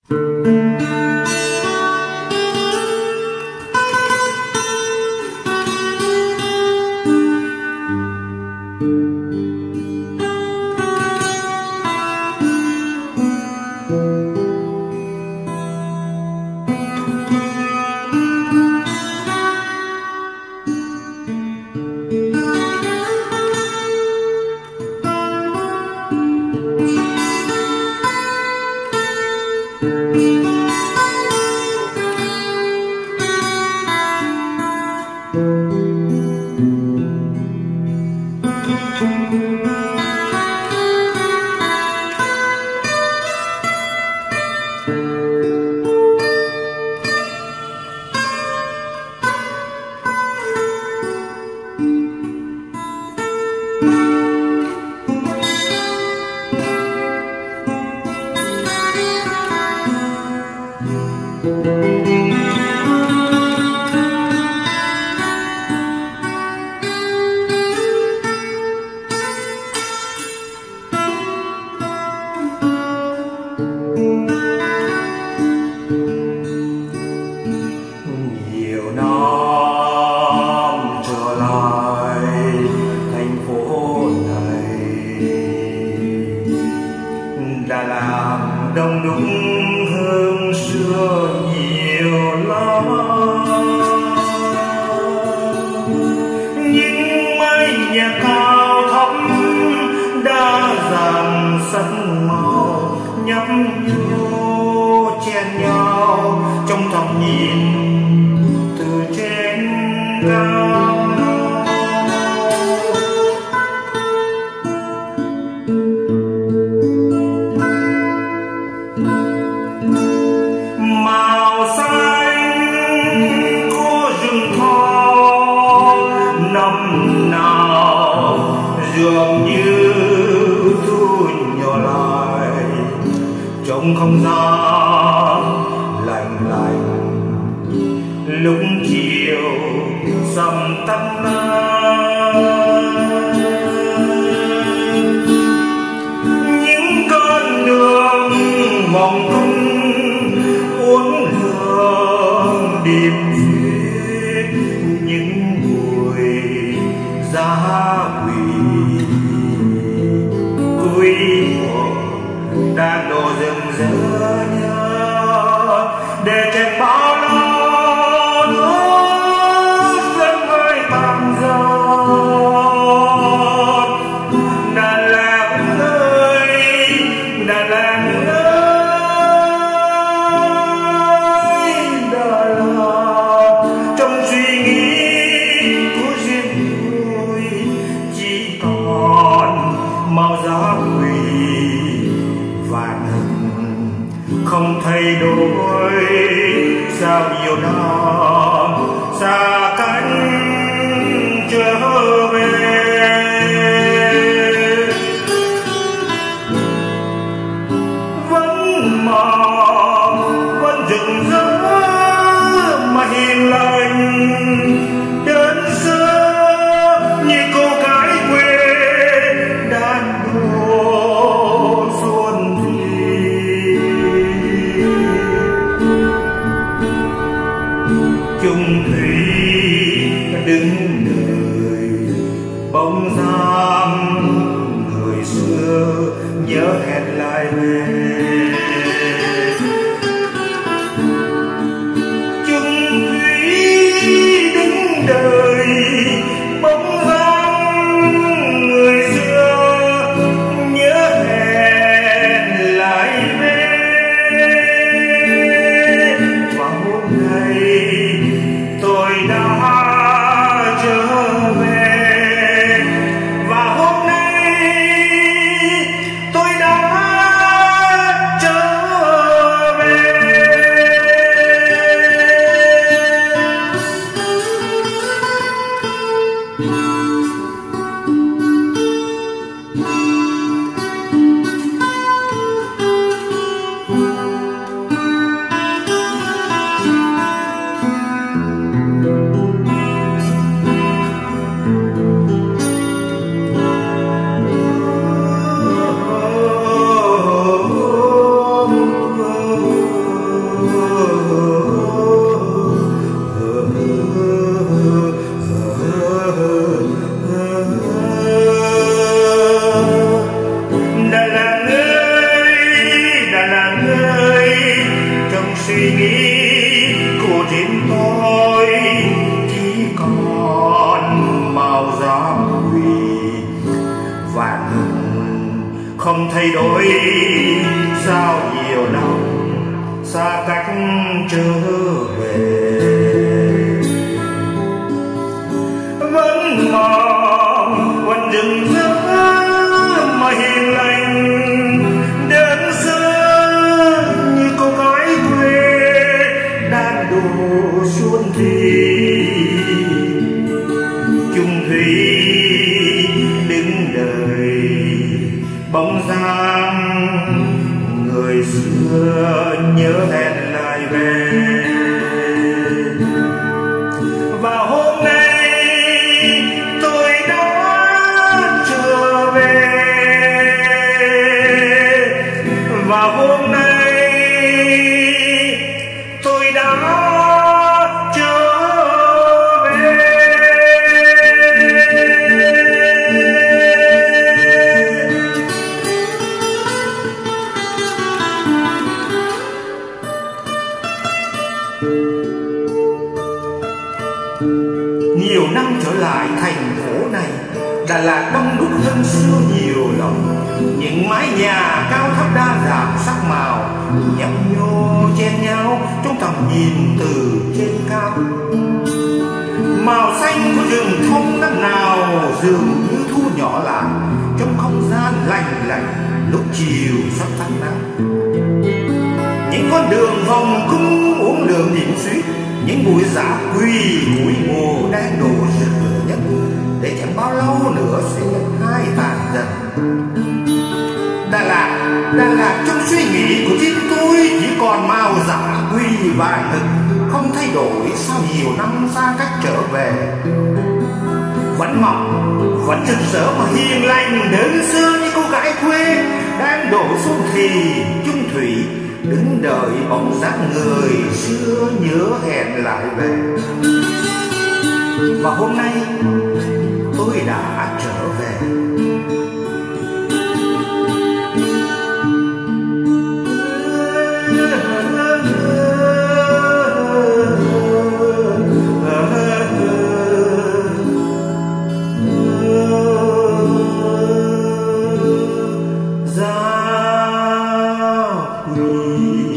Nhiều năm trở lại thành phố này đã làm đông đúc hơn xưa nhiều lắm. Những mái nhà cao thấp đã dàn sắc màu nhấp nhô chen nhau trong tầm nhìn từ trên cao. Màu xanh của rừng thọ năm nào dường như thu nhỏ lại trong không gian lạnh lạnh lúc chiều sầm tắt những con đường mong tung uốn lượn điệp duyên những buổi giá quỳ đang đổ rừng rỡ nhớ để trên bao lo nước dân hơi tàn giọt. Đà Lạt ơi, Đà Lạt ơi, Đà Lạt trong suy nghĩ của riêng tôi chỉ còn màu giá quỳ vàng không thay đổi. Sao nhiều năm xa cách trở về vẫn màu vẫn rực rỡ mà hiền lành đơn sơ như cô gái quê đàn đô xuân thì chung thủy đứng đời bóng dáng người xưa nhớ hẹn lại về. Chung thủy đứng thay đổi, sao nhiều năm xa cách trở về. Vẫn mong quanh rừng rỡ mà hiền lành, đơn sơ như cô gái quê đang độ xuân thì chung thủy đứng đời bóng dáng người xưa nhớ hẹn lại về. Và hôm nay tôi đã trở về, và hôm nay tôi đã trở về. Nhiều năm trở lại thành phố này, Đà Lạt đông đúc hơn xưa nhiều lòng. Những mái nhà cao thấp đa dạng sắc màu nhấp nhô chen nhau trong tầm nhìn từ trên cao. Màu xanh của rừng thông năm nào dường như thu nhỏ lại trong không gian lành lạnh lúc chiều sắp tắt nắng. Những con đường vòng cung uống đường điểm suýt, những bụi giả quỳ bụi mù đang đổ rực lửa nhất, để chẳng bao lâu nữa sẽ hai tàn dần. Đà Lạt trong suy nghĩ của chính tôi chỉ còn màu giả quỳ vàng thực, không thay đổi sau nhiều năm xa cách trở về. Vẫn mỏng, vẫn rực rỡ mà hiền lành, đơn sơ như cô gái quê đang đổ xuân thì chung thủy đứng đợi bóng dáng người xưa nhớ hẹn lại về. Và hôm nay tôi đã trở về. Giá quỳ